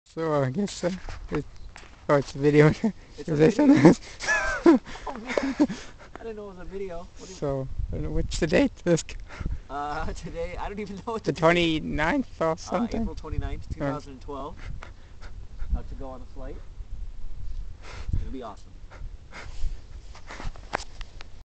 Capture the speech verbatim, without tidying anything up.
So I guess uh, it, oh, it's a video. It's Is a there video. something? Oh man, I didn't know it was a video. What do you, So uh, what's the date? This uh, today, I don't even know what the the date. twenty-ninth or Uh, something. April twenty-ninth, Uh, two thousand twelve. About to go on a flight. It's gonna be awesome.